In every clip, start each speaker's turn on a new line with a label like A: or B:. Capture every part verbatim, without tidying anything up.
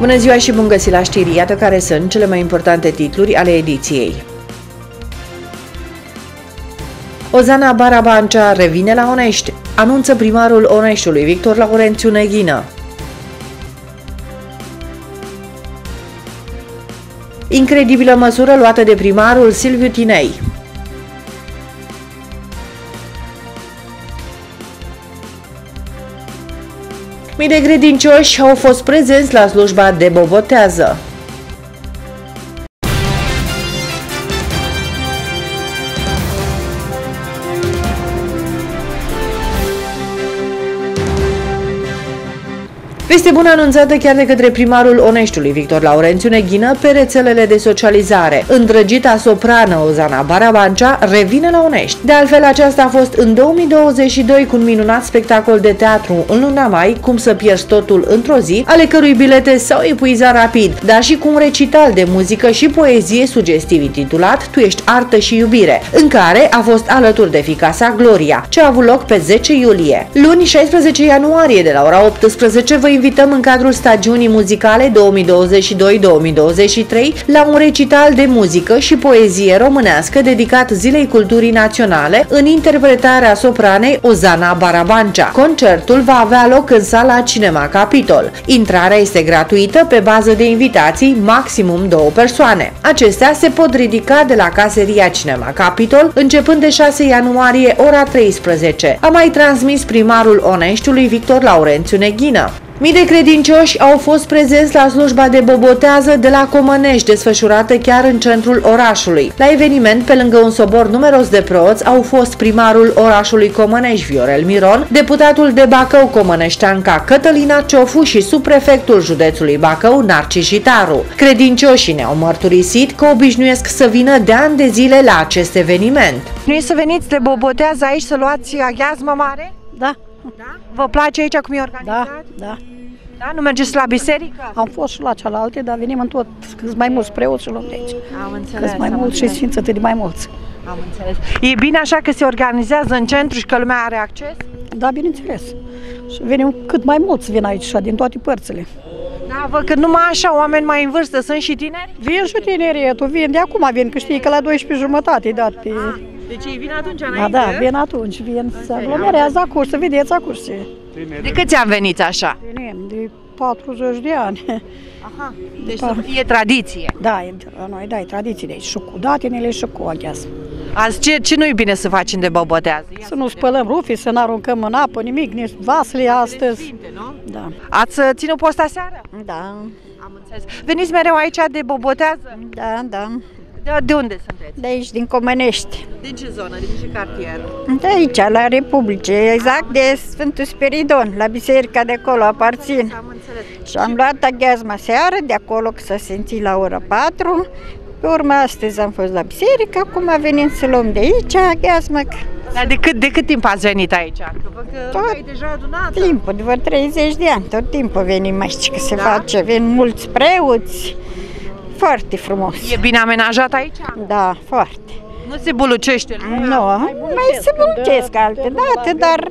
A: Bună ziua și bun găsit la știri, iată care sunt cele mai importante titluri ale ediției. Ozana Barabancea revine la Onești, anunță primarul Oneștiului Victor Laurențiu Neghină. Incredibilă măsură luată de primarul Silviu Tinei. Mii de credincioși au fost prezenți la slujba de bobotează. Veste bună anunțată chiar de către primarul Oneștiului Victor Laurențiu Neghină pe rețelele de socializare. Îndrăgita soprană Ozana Barabancea revine la Onești. De altfel, aceasta a fost în două mii douăzeci și doi cu un minunat spectacol de teatru în luna mai, Cum să pierzi totul într-o zi, ale cărui bilete s-au epuizat rapid, dar și cu un recital de muzică și poezie sugestiv intitulat Tu ești artă și iubire, în care a fost alături de fiica sa Gloria, ce a avut loc pe zece iulie. Luni șaisprezece ianuarie de la ora optsprezece vă invităm în cadrul stagiunii muzicale două mii douăzeci și doi două mii douăzeci și trei la un recital de muzică și poezie românească dedicat Zilei Culturii Naționale în interpretarea sopranei Ozana Barabancea. Concertul va avea loc în sala Cinema Capitol. Intrarea este gratuită pe bază de invitații, maximum două persoane. Acestea se pot ridica de la caseria Cinema Capitol începând de șase ianuarie ora treisprezece. A mai transmis primarul Oneștiului Victor Laurențiu Neghină. Mii de credincioși au fost prezenți la slujba de bobotează de la Comănești, desfășurată chiar în centrul orașului. La eveniment, pe lângă un sobor numeros de preoți, au fost primarul orașului Comănești, Viorel Miron, deputatul de Bacău Comăneșteanca Cătălina Ciofu și subprefectul județului Bacău, Narcis Jitaru. Credincioșii ne-au mărturisit că obișnuiesc să vină de ani de zile la acest eveniment.
B: Nu e să veniți de bobotează aici să luați aghiazmă mare?
C: Da.
B: Da? Vă place aici cum e organizat?
C: Da, da.
B: Da? Nu mergeți la biserică?
C: Am fost și la cealaltă, dar venim în tot, câți mai mulți preoți și luăm de aici.
B: Am înțeles.
C: Câți mai
B: am
C: mulți și
B: înțeles.
C: sfințătă de mai mulți.
B: Am înțeles. E bine așa că se organizează în centru și că lumea are acces?
C: Da, bineînțeles. Și venim cât mai mulți vin aici, din toate părțile.
B: Da, văd că numai așa oameni mai în vârstă, sunt și tineri?
C: Vin și tineretul, vin, de acum vin, că știi că la doisprezece jumătate dat pe...
B: Ah, deci ei vin atunci
C: Da,
B: înainte?
C: da, vin atunci, vin, se aglomerează acolo, să vedeți acolo.
B: De câți ani veniți așa?
C: Venim de patruzeci de ani.
B: Aha, deci
C: Da.
B: să fie tradiție.
C: Da, e, la noi, da, e tradiție de aici, și cu datinele și cu aghiază.
B: Azi ce, ce nu-i bine să facem de bobotează? Ia
C: Să nu spălăm rufii, să nu aruncăm în apă, nimic, nici vasele astăzi.
B: simte, nu?
C: Da.
B: Ați uh, ținut post aseară?
D: Da,
B: Am înțeles. Veniți mereu aici de bobotează?
D: da, da.
B: De, de unde sunteți?
D: De aici, din Comănești.
B: Din ce zonă? Din ce cartier?
D: De aici, la Republice, exact de Sfântul Spiridon, la biserica de acolo aparțin.
B: Am înțeles.
D: Și am luat aghiazma seară, de acolo că s-a simțit la ora patru. Pe urmă, astăzi am fost la biserică, acum venim să luăm de aici aghiazma.
B: Dar de cât, de cât timp ați venit aici? Că văd că
D: Tot
B: lumea e deja adunată.
D: Timpul, de vreo treizeci de ani, tot timpul venim aici, că se
B: Da?
D: face, vin mulți preoți. Foarte frumos.
B: E bine amenajat aici?
D: Da, foarte.
B: Nu se bulucește lumea?
D: Nu, mai se muncesc alte date, dar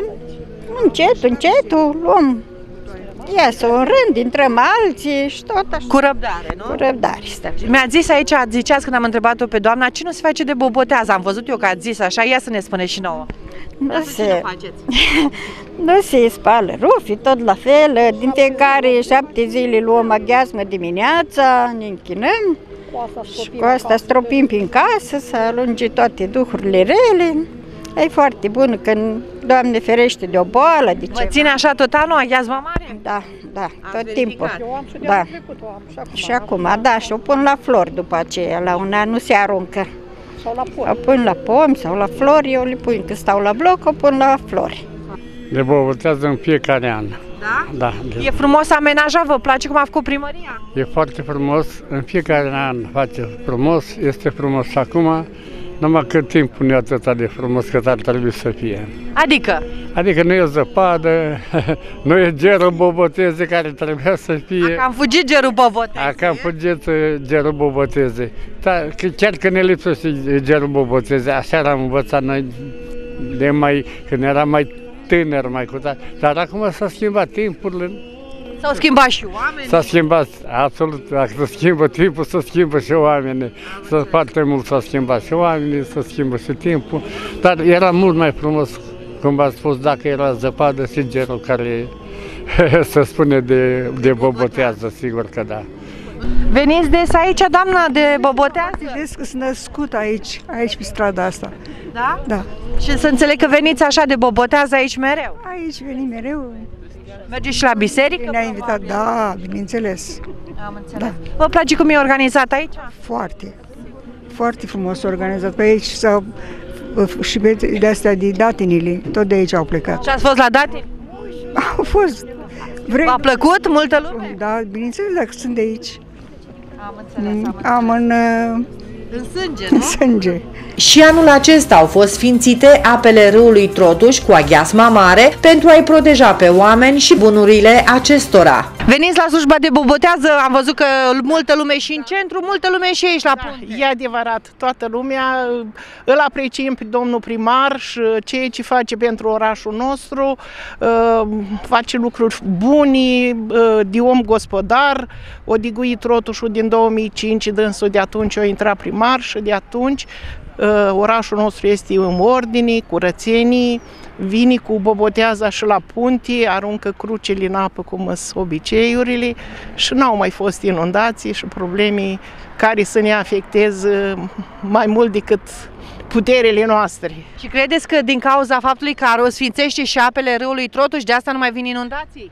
D: încet, încetul luăm. Iasă un rând, intrăm alții și tot așa.
B: Cu răbdare, nu?
D: Cu răbdare stăm.
B: Mi-a zis aici, ați ziceați când am întrebat-o pe doamna, ce nu se face de bobotează? Am văzut eu că ați zis așa, ia să ne spune și nouă.
D: Nu
B: Ce
D: se,
B: nu faceți?
D: nu se spală rufii, tot la fel. Din fiecare șapte zile luăm aghiazmă dimineața, ne închinăm și cu asta stropim prin casă, să alunge toate duhurile rele. E foarte bun când, Doamne ferește, de o boală, de
B: Vă
D: ceva.
B: ține așa tot anul aghiazma mare?
D: Da, da, tot
B: verificat.
D: timpul.
C: Eu am și de
D: Da.
C: anul trecut, o am și acum.
D: Și acum, da, și o pun la flori după aceea, la un an nu se aruncă.
C: Sau la
D: O
C: pom.
D: pun la pom sau la flori, eu le pun, când stau la bloc, o pun la flori.
E: Le bobotează în fiecare an.
B: Da?
E: Da,
B: E frumos amenajat, vă place cum a făcut primăria?
E: e foarte frumos, în fiecare an face frumos, este frumos și acum, numai că timpul nu e atât de frumos cât ar trebui să fie.
B: Adică?
E: Adică nu e zăpadă, nu e gerul boboteze care trebuia să fie.
B: Că am fugit gerul boboteze.
E: Acă am fugit uh, gerul boboteze. Da, că chiar că ne lipsește gerul boboteze, așa l-am învățat noi de mai, când eram mai tânăr, mai cu tare. Dar acum s-a schimbat timpurile,
B: S-au schimbat și oamenii?
E: S-a schimbat, absolut, dacă se schimbă timpul, se schimbă și oamenii. S-a foarte mult s-a schimbat și oamenii, se schimbă și timpul. Dar era mult mai frumos, cum v-ați spus, dacă era zăpadă, singerul care se spune de, de bobotează, sigur că da.
B: Veniți des aici, doamnă, de bobotează?
F: Vezi că sunt născut aici, aici pe strada asta.
B: Da?
F: Da.
B: Și să înțeleg că veniți așa de bobotează aici mereu?
F: Aici venim mereu.
B: Mergeți și la biserică?
F: Ne-a invitat, da, bineînțeles.
B: Am înțeles. Da. Vă place cum e organizat aici?
F: Foarte, foarte frumos organizat. Pe aici sau și pe de astea de datinile, tot de aici au plecat.
B: Și ați fost la Datini?
F: Au fost. Vrei?
B: V-a plăcut multă lume?
F: Da, bineînțeles, dacă sunt de aici.
B: Am înțeles, am
F: Am în,
B: În sânge,
F: în
B: nu?
F: sânge.
A: Și anul acesta au fost sfințite apele râului Trotuș cu aghiasma mare pentru a-i proteja pe oameni și bunurile acestora.
B: Veniți la slujba de bobotează, am văzut că multă lume și în centru, multă lume și aici la punte.
G: E adevărat, toată lumea îl apreciem pe domnul primar și ceea ce face pentru orașul nostru, face lucruri bune, de om gospodar, o diguit Trotușul din două mii cinci, dânsul de atunci a intrat primar și de atunci orașul nostru este în ordine, curățenii, vine cu boboteaza și la punte, aruncă crucile în apă cum sunt obiceiurile și n-au mai fost inundații și probleme care să ne afecteze mai mult decât puterile noastre.
B: Și credeți că din cauza faptului că o sfințește și apele râului Trotuș, de asta nu mai vin inundații?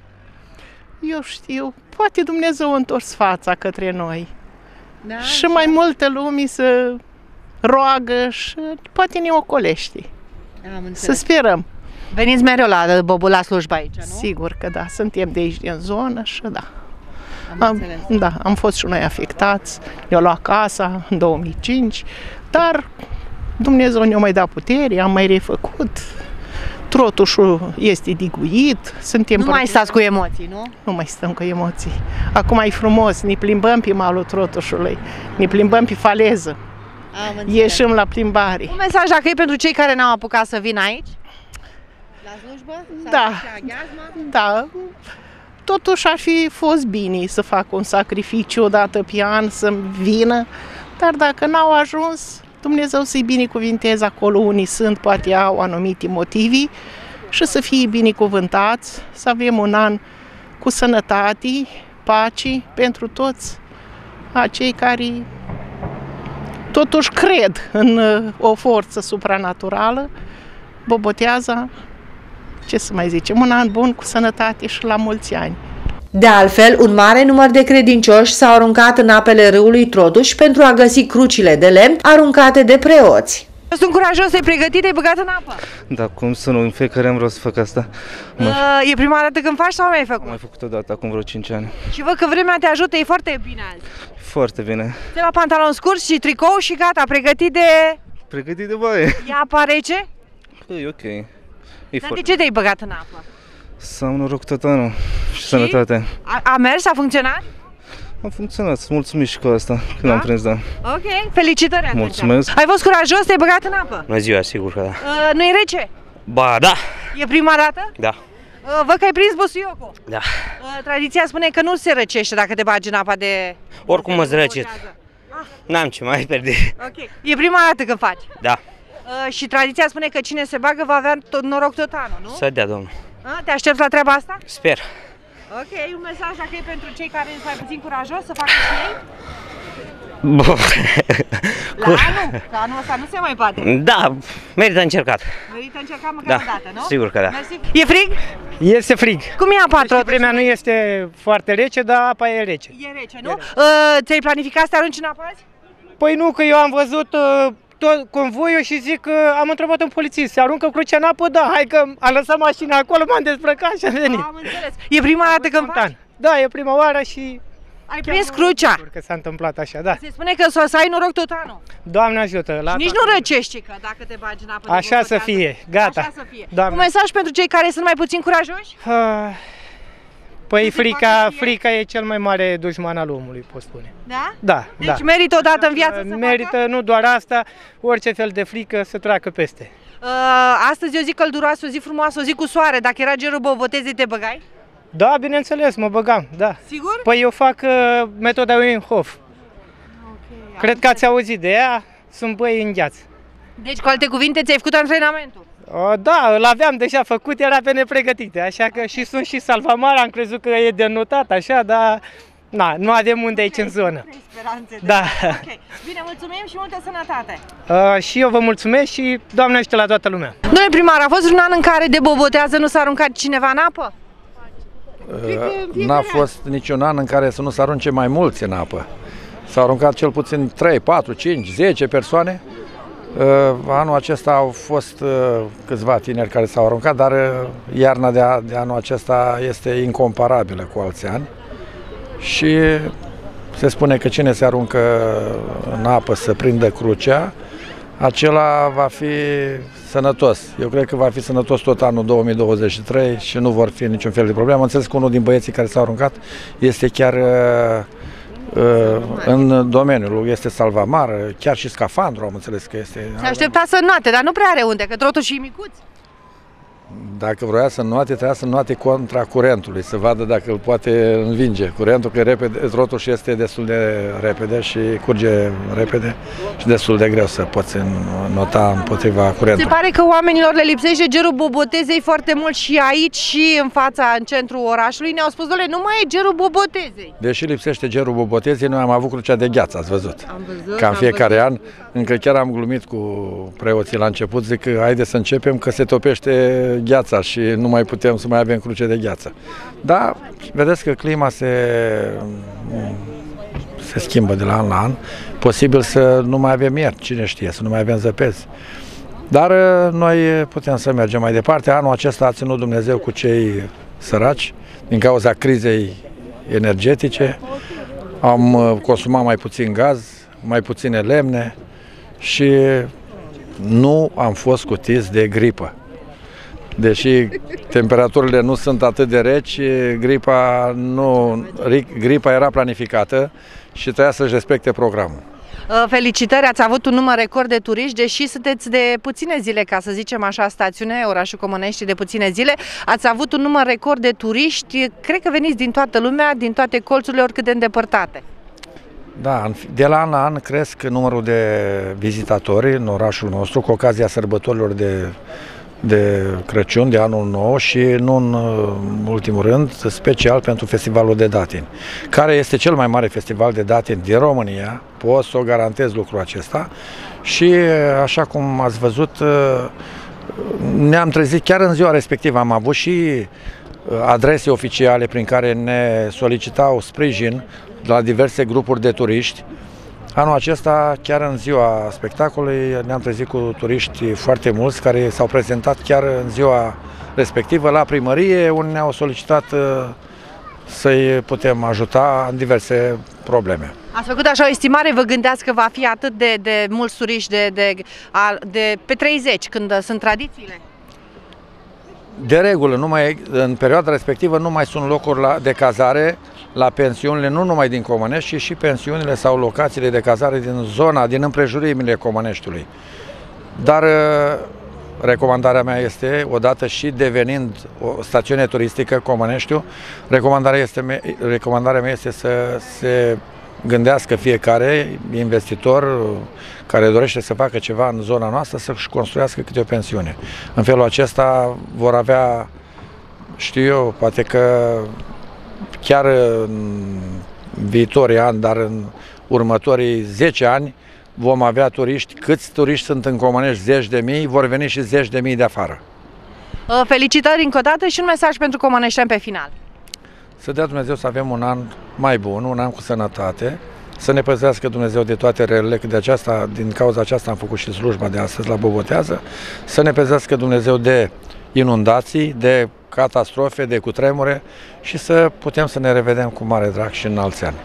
G: Eu știu, poate Dumnezeu a întors fața către noi.
B: Da,
G: și mai multă lume să roagă și poate ne ocolește. Să sperăm.
B: Veniți mereu la, la slujba aici, nu?
G: Sigur că da, suntem de aici din zonă și da. Am, am, da, am fost și noi afectați, ne-au luat casa în două mii cinci, dar Dumnezeu ne-a mai dat putere, am mai refăcut. Trotușul este diguit, suntem...
B: Nu mai stați cu emoții, nu?
G: Nu mai stăm cu emoții. Acum e frumos, ne plimbăm pe malul Trotușului, ne plimbăm pe faleză, ieșim la plimbare.
B: Un mesaj dacă e pentru cei care n-au apucat să vină aici? La slujbă?
G: Da, da. Totuși ar fi fost bine să fac un sacrificiu odată pe an, să-mi vină, dar dacă n-au ajuns, Dumnezeu să-i binecuvinteze acolo unii sunt, poate au anumite motivi și să fie binecuvântați, să avem un an cu sănătate, pace pentru toți acei care totuși cred în o forță supranaturală, bobotează, ce să mai zicem, un an bun cu sănătate și la mulți ani.
A: De altfel, un mare număr de credincioși s-au aruncat în apele râului Trotuș pentru a găsi crucile de lemn aruncate de preoți.
B: Sunt curajos, ai pregătit, ai băgat în apă?
H: Da, cum să nu, în fiecare an vreau să fac asta.
B: Uh, e prima dată când faci sau mai ai făcut?
H: Am mai făcut odată, acum vreo cinci ani.
B: Și văd că vremea te ajută, e foarte bine azi.
H: Foarte bine.
B: Te la pantalon scurs și tricou și gata, pregătit de...
H: Pregătit de baie.
B: E apa rece?
H: E ok. E
B: Dar
H: foarte...
B: de ce te-ai băgat în apă?
H: Să am noroc tot anul și, și? sănătate.
B: A, a mers? A funcționat?
H: A funcționat, sunt mulțumit și cu asta, când
B: da?
H: am prins, da.
B: Ok, felicitări atunci.
H: Mulțumesc.
B: Ai fost curajos, te-ai băgat în apă?
I: Bună ziua, sigur că da.
B: Uh, nu e rece?
I: Ba, da.
B: E prima dată?
I: Da.
B: Uh, văd că ai prins busuiocul.
I: Da.
B: Uh, tradiția spune că nu se răcește dacă te bagi în apa de...
I: Oricum mă zrăcit. N-am ce mai pierde.
B: Ok. E prima dată când faci?
I: Da.
B: Uh, și tradiția spune că cine se bagă va avea tot noroc tot anul, nu?
I: Să dea, domnul.
B: Uh, te aștepți la treaba asta?
I: Sper.
B: Ok, un mesaj dacă e pentru cei care sunt mai puțin curajos să facă și ei?
I: Bun.
B: La anul? La anul ăsta nu se mai poate.
I: Da, merită încercat.
B: Merită încercat măcar
I: Da,
B: o dată, nu?
I: sigur că da.
B: Mersi. E frig?
J: Este frig.
B: Cum e apa tot?
J: Vremea nu este foarte rece, dar apa e rece.
B: E rece, nu? Uh, ți-ai planificat să te arunci în apă azi?
J: Păi nu, că eu am văzut uh, tot convoiul și zic că am întrebat un polițist, se aruncă crucea în apă? Da, hai că am lăsat mașina acolo, m-am dezbrăcat și am venit.
B: Am înțeles. E prima dată când faci?
J: Da, e prima oară și...
B: Ai prins crucea?
J: Că s-a întâmplat așa, da.
B: Se spune că să ai noroc tot anul.
J: Doamne ajută. La
B: nici nu răcești că dacă te bagi în apă.
J: Așa să fie, gata.
B: Așa să fie.
J: Doamne.
B: Un mesaj pentru cei care sunt mai puțin curajoși?
J: Uh, păi frica, frica e cel mai mare dușman al omului, pot spune.
B: Da?
J: Da,
B: deci
J: da.
B: merită odată în viață să
J: Merită,
B: facă?
J: nu doar asta, orice fel de frică să treacă peste.
B: Uh, astăzi e o zi călduroasă, o zi frumoasă, o zi cu soare. Dacă era gerul bobotezei, te băgai?
J: Da, bineînțeles, mă băgam, da.
B: Sigur?
J: Păi eu fac uh, metoda Wim Hof.
B: Okay,
J: Cred că ați auzit de ea, sunt băi în gheață.
B: Deci, cu alte cuvinte, ți-ai făcut antrenamentul?
J: Uh, da, îl aveam deja făcut, era pe nepregătite, așa că și sunt și salvamar, am crezut că e denotat, așa, dar na, nu avem unde aici în zonă. Da.
B: Okay. Bine, mulțumim și multă sănătate!
J: Uh, și eu vă mulțumesc și Doamne ajută la toată lumea.
B: Domnule primar, a fost un an în care de bobotează nu s-a aruncat cineva în apă?
K: N-a fost niciun an în care să nu se arunce mai mulți în apă. S-au aruncat cel puțin trei, patru, cinci, zece persoane. Anul acesta au fost câțiva tineri care s-au aruncat, dar iarna de, a, de anul acesta este incomparabilă cu alți ani. Și se spune că cine se aruncă în apă să prindă crucea, acela va fi sănătos. Eu cred că va fi sănătos tot anul două mii douăzeci și trei și nu vor fi niciun fel de problemă. Am înțeles că unul din băieții care s-au aruncat este chiar uh, uh, în domeniul, este salvamar, chiar și scafandru am înțeles că este.
B: Se aștepta să înnoate, dar nu prea are unde, că trotuși e micuț.
K: Dacă vroia să înnoate, trebuia să înnoate contra curentului, să vadă dacă îl poate învinge curentul, că repede, totuși este destul de repede și curge repede și destul de greu să poți nota împotriva curentului.
B: Se pare că oamenilor le lipsește gerul Bobotezei foarte mult și aici și în fața, în centrul orașului, ne-au spus, doamne, nu mai e gerul Bobotezei.
K: Deși lipsește gerul Bobotezei, noi am avut crucea de gheață, ați văzut.
B: Am văzut,
K: Ca în fiecare
B: am
K: an, încă chiar am glumit cu preoții la început, zic că haide să începem că se topește gheața și nu mai putem să mai avem cruce de gheață. Dar vedeți că clima se, se schimbă de la an la an. Posibil să nu mai avem ieri, cine știe, să nu mai avem zăpezi. Dar noi putem să mergem mai departe. Anul acesta a ținut Dumnezeu cu cei săraci din cauza crizei energetice. Am consumat mai puțin gaz, mai puține lemne și nu am fost cutiți de gripă. Deși temperaturile nu sunt atât de reci, gripa, nu, gripa era planificată și trebuia să-și respecte programul.
B: Felicitări, ați avut un număr record de turiști, deși sunteți de puține zile, ca să zicem așa, stațiune, orașul Comănești de puține zile. Ați avut un număr record de turiști, cred că veniți din toată lumea, din toate colțurile, oricât de îndepărtate.
K: Da, de la an la an cresc numărul de vizitatori în orașul nostru, cu ocazia sărbătorilor de de Crăciun, de Anul Nou și nu în ultimul rând, special pentru Festivalul de Datini, care este cel mai mare festival de datini din România, pot să o garantez lucrul acesta și așa cum ați văzut, ne-am trezit chiar în ziua respectivă, am avut și adrese oficiale prin care ne solicitau sprijin la diverse grupuri de turiști. Anul acesta, chiar în ziua spectacolului, ne-am trezit cu turiști foarte mulți care s-au prezentat chiar în ziua respectivă la primărie, unde ne-au solicitat să-i putem ajuta în diverse probleme.
B: Ați făcut așa o estimare, vă gândeați că va fi atât de, de mulți turiști de, de, de pe treizeci, când sunt tradițiile?
K: De regulă, numai, în perioada respectivă nu mai sunt locuri la, de cazare la pensiunile, nu numai din Comănești, ci și pensiunile sau locațiile de cazare din zona, din împrejurimile Comăneștiului. Dar recomandarea mea este, odată și devenind o stațiune turistică Comăneștiu, recomandarea, este, recomandarea mea este să se gândească fiecare investitor care dorește să facă ceva în zona noastră să-și construiască câte o pensiune. În felul acesta vor avea, știu eu, poate că chiar în viitorii ani, dar în următorii zece ani vom avea turiști. Câți turiști sunt în Comănești? Zeci de mii, vor veni și zeci de mii de afară.
B: Felicitări încă o dată și un mesaj pentru comăneșteni pe final.
K: Să dea Dumnezeu să avem un an mai bun, un an cu sănătate, să ne păzească Dumnezeu de toate relele, că de aceasta, din cauza aceasta am făcut și slujba de astăzi la Bobotează, să ne păzească Dumnezeu de inundații, de catastrofe, de cutremure și să putem să ne revedem cu mare drag și în alți ani.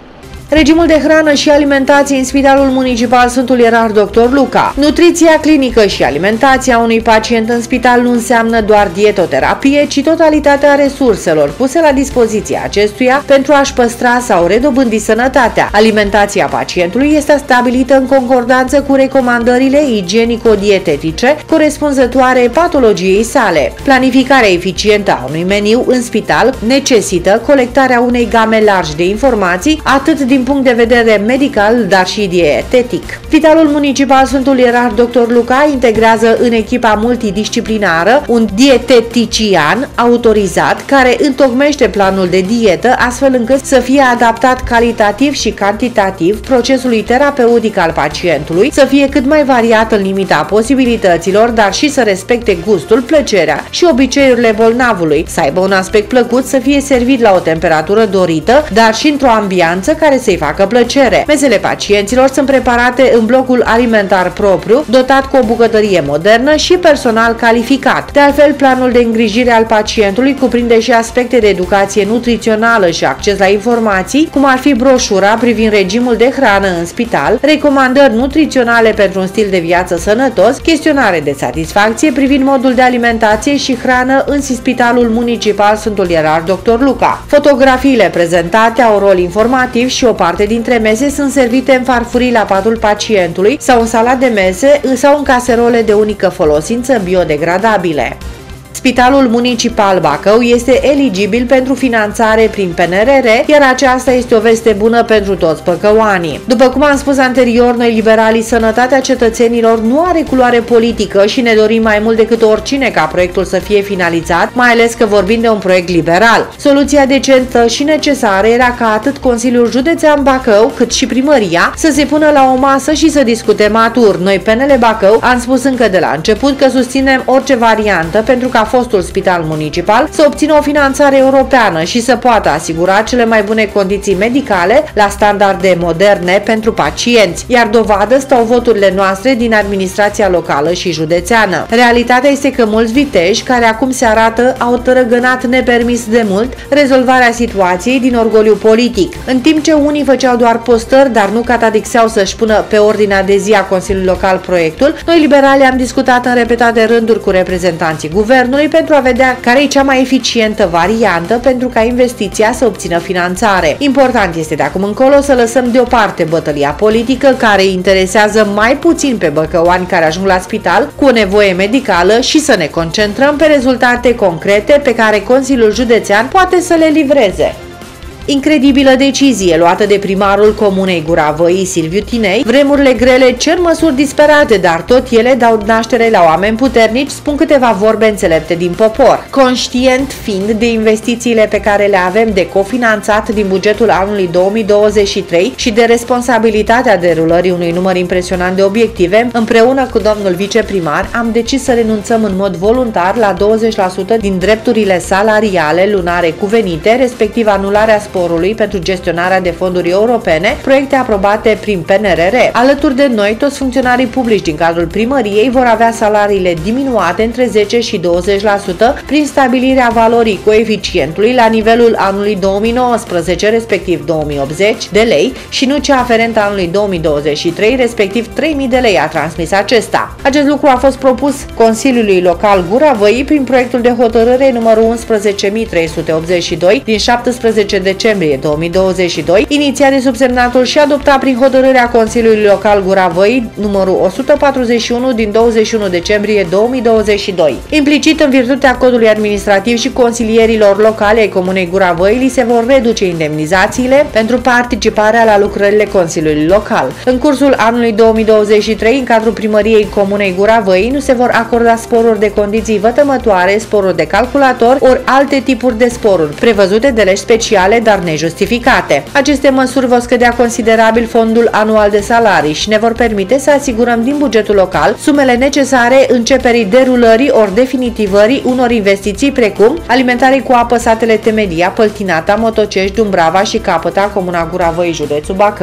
A: Regimul de hrană și alimentație în Spitalul Municipal Sfântul Ierarh doctor Luca. Nutriția clinică și alimentația unui pacient în spital nu înseamnă doar dietoterapie, ci totalitatea resurselor puse la dispoziția acestuia pentru a-și păstra sau redobândi sănătatea. Alimentația pacientului este stabilită în concordanță cu recomandările igienico-dietetice corespunzătoare patologiei sale. Planificarea eficientă a unui meniu în spital necesită colectarea unei game largi de informații, atât din punct de vedere medical, dar și dietetic. Spitalul Municipal Sfântul Ierarh doctor Luca integrează în echipa multidisciplinară un dietetician autorizat care întocmește planul de dietă astfel încât să fie adaptat calitativ și cantitativ procesului terapeutic al pacientului, să fie cât mai variat în limita posibilităților, dar și să respecte gustul, plăcerea și obiceiurile bolnavului, să aibă un aspect plăcut, să fie servit la o temperatură dorită, dar și într-o ambianță care să-i facă plăcere. Mesele pacienților sunt preparate în blocul alimentar propriu, dotat cu o bucătărie modernă și personal calificat. De altfel, planul de îngrijire al pacientului cuprinde și aspecte de educație nutrițională și acces la informații, cum ar fi broșura privind regimul de hrană în spital, recomandări nutriționale pentru un stil de viață sănătos, chestionare de satisfacție privind modul de alimentație și hrană în Spitalul Municipal Sfântul Ierarh doctor Luca. Fotografiile prezentate au rol informativ și o parte dintre mese sunt servite în farfurii la patul pacientului sau în sala de mese sau în caserole de unică folosință biodegradabile. Spitalul Municipal Bacău este eligibil pentru finanțare prin P N R R, iar aceasta este o veste bună pentru toți băcăuanii. După cum am spus anterior, noi liberalii, sănătatea cetățenilor nu are culoare politică și ne dorim mai mult decât oricine ca proiectul să fie finalizat, mai ales că vorbim de un proiect liberal. Soluția decentă și necesară era ca atât Consiliul Județean Bacău, cât și primăria să se pună la o masă și să discute matur. Noi, P N L Bacău, am spus încă de la început că susținem orice variantă pentru ca fostul spital municipal să obțină o finanțare europeană și să poată asigura cele mai bune condiții medicale la standarde moderne pentru pacienți, iar dovadă stau voturile noastre din administrația locală și județeană. Realitatea este că mulți viteji care acum se arată au tărăgănat nepermis de mult rezolvarea situației din orgoliu politic. În timp ce unii făceau doar postări, dar nu catadixeau să-și pună pe ordinea de zi a Consiliului Local proiectul, noi liberali am discutat în repetate rânduri cu reprezentanții guvernului pentru a vedea care e cea mai eficientă variantă pentru ca investiția să obțină finanțare. Important este de acum încolo să lăsăm deoparte bătălia politică care îi interesează mai puțin pe băcăuani care ajung la spital cu o nevoie medicală și să ne concentrăm pe rezultate concrete pe care Consiliul Județean poate să le livreze. Incredibilă decizie luată de primarul Comunei Gura Văii, Silviu Tinei. Vremurile grele cer măsuri disperate, dar tot ele dau naștere la oameni puternici, spun câteva vorbe înțelepte din popor. Conștient fiind de investițiile pe care le avem de cofinanțat din bugetul anului două mii douăzeci și trei și de responsabilitatea derulării unui număr impresionant de obiective, împreună cu domnul viceprimar am decis să renunțăm în mod voluntar la douăzeci la sută din drepturile salariale lunare cuvenite, respectiv anularea sporului pentru gestionarea de fonduri europene, proiecte aprobate prin P N R R. Alături de noi, toți funcționarii publici din cadrul primăriei vor avea salariile diminuate între zece și douăzeci la sută prin stabilirea valorii coeficientului la nivelul anului două mii nouăsprezece, respectiv două mii optzeci de lei și nu cea aferentă anului două mii douăzeci și trei, respectiv trei mii de lei, a transmis acesta. Acest lucru a fost propus Consiliului Local Gura Văii prin proiectul de hotărâre numărul unsprezece mii trei sute optzeci și doi din șaptesprezece decembrie două mii douăzeci și doi, inițiat de subsemnatul și adoptat prin hotărârea Consiliului Local Gura Văii numărul o sută patruzeci și unu din douăzeci și unu decembrie două mii douăzeci și doi. Implicit, în virtutea codului administrativ și consilierilor locale ai Comunei Gura Văii li se vor reduce indemnizațiile pentru participarea la lucrările Consiliului Local. În cursul anului două mii douăzeci și trei, în cadrul primăriei Comunei Gura Văii, nu se vor acorda sporuri de condiții vătămătoare, sporuri de calculator ori alte tipuri de sporuri prevăzute de legi speciale, dar nejustificate. Aceste măsuri vor scădea considerabil fondul anual de salarii și ne vor permite să asigurăm din bugetul local sumele necesare începerii derulării ori definitivării unor investiții precum alimentare cu apă satele Temelia, Păltinata, Motocești, Dumbrava și Capăta, Comuna Gura Văii, județul Bacău,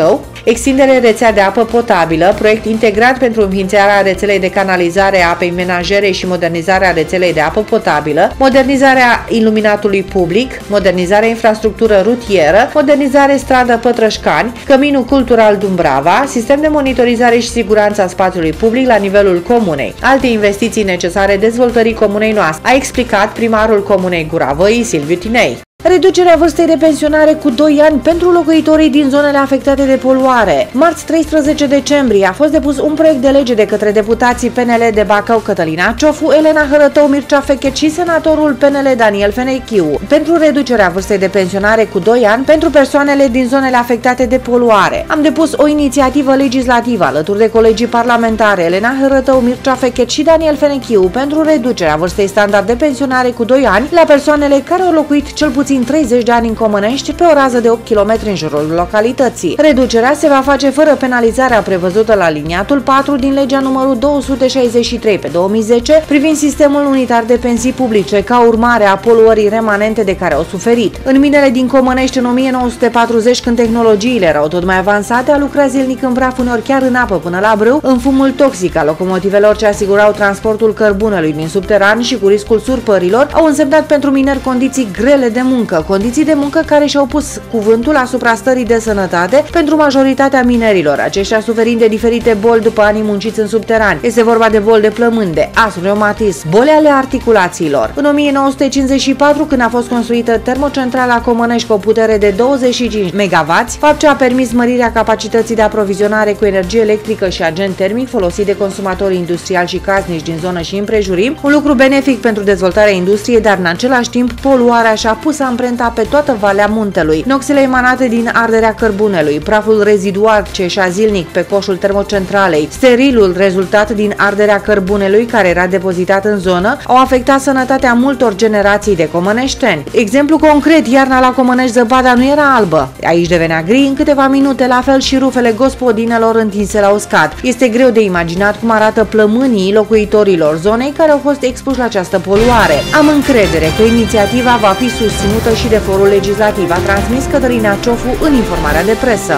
A: extindere rețea de apă potabilă, proiect integrat pentru înființarea rețelei de canalizare a apei menajere și modernizarea rețelei de apă potabilă, modernizarea iluminatului public, modernizarea infrastructură rutieră, modernizare stradă Pătrășcani, Căminul Cultural Dumbrava, sistem de monitorizare și siguranță a spațiului public la nivelul comunei. Alte investiții necesare dezvoltării comunei noastre, a explicat primarul comunei Gura Văii, Silviu Tinei. Reducerea vârstei de pensionare cu doi ani pentru locuitorii din zonele afectate de poluare. Marți treisprezece decembrie a fost depus un proiect de lege de către deputații P N L de Bacău Cătălina Ciofu, Elena Hărătău, Mircea Fechet și senatorul P N L Daniel Fenechiu pentru reducerea vârstei de pensionare cu doi ani pentru persoanele din zonele afectate de poluare. Am depus o inițiativă legislativă alături de colegii parlamentare Elena Hărătău, Mircea Fechet și Daniel Fenechiu pentru reducerea vârstei standard de pensionare cu doi ani la persoanele care au locuit cel puțin treizeci de ani în Comănești pe o rază de opt kilometri în jurul localității. Reducerea se va face fără penalizarea prevăzută la aliniatul patru din legea numărul două sute șaizeci și trei pe două mii zece privind sistemul unitar de pensii publice ca urmare a poluării remanente de care au suferit. În minele din Comănești în o mie nouă sute patruzeci, când tehnologiile erau tot mai avansate, a lucrat zilnic în praf, uneori chiar în apă până la brâu, în fumul toxic al locomotivelor ce asigurau transportul cărbunelui din subteran și cu riscul surpărilor, au însemnat pentru mineri condiții grele de muncă. Condiții de muncă care și-au pus cuvântul asupra stării de sănătate pentru majoritatea minerilor, aceștia suferind de diferite boli după anii munciți în subteran. Este vorba de boli de plămânde, astm, reumatism, boli ale articulațiilor. În o mie nouă sute cincizeci și patru, când a fost construită termocentrala Comănești cu o putere de douăzeci și cinci megawatți, fapt ce a permis mărirea capacității de aprovizionare cu energie electrică și agent termic folosit de consumatori industriali și casnici din zonă și împrejurim, un lucru benefic pentru dezvoltarea industriei, dar în același timp poluarea și-a pus amprenta pe toată Valea Muntelui. Noxele emanate din arderea cărbunelui, praful rezidual ce ieșea zilnic pe coșul termocentralei, sterilul rezultat din arderea cărbunelui care era depozitat în zonă, au afectat sănătatea multor generații de comăneșteni. Exemplu concret, iarna la Comănești zăpada nu era albă. Aici devenea gri în câteva minute, la fel și rufele gospodinelor întinse la uscat. Este greu de imaginat cum arată plămânii locuitorilor zonei care au fost expuși la această poluare. Am încredere că inițiativa va fi susținută și de forul legislativ, a transmis Cătălina Ciofu în informarea de presă.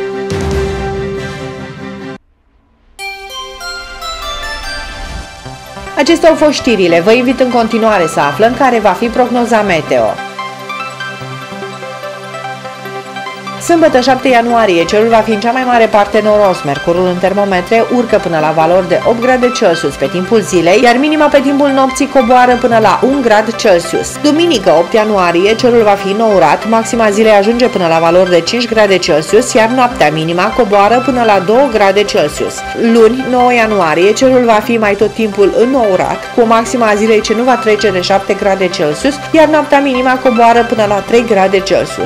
A: Acestea au fost știrile. Vă invit în continuare să aflăm care va fi prognoza meteo. Sâmbătă șapte ianuarie, cerul va fi în cea mai mare parte noros, mercurul în termometre urcă până la valori de opt grade Celsius pe timpul zilei, iar minima pe timpul nopții coboară până la un grad Celsius. Duminică opt ianuarie, cerul va fi nourat, maxima zilei ajunge până la valori de cinci grade Celsius, iar noaptea minima coboară până la doi grade Celsius. Luni, nouă ianuarie, cerul va fi mai tot timpul înnourat, cu o maxima a zilei ce nu va trece de șapte grade Celsius, iar noaptea minima coboară până la trei grade Celsius.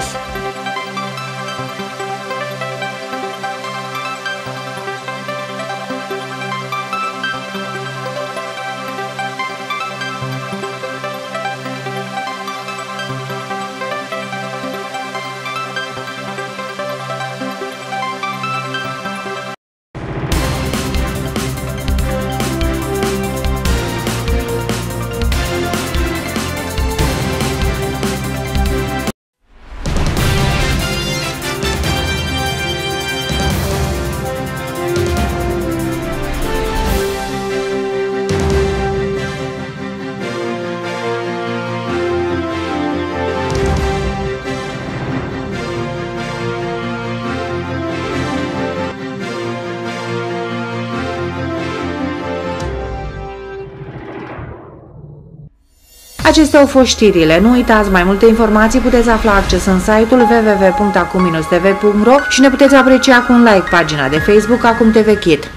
A: Acestea au fost știrile. Nu uitați, mai multe informații puteți afla acces în site-ul w w w punct acum t v punct ro și ne puteți aprecia cu un like pagina de Facebook Acum T V Kid.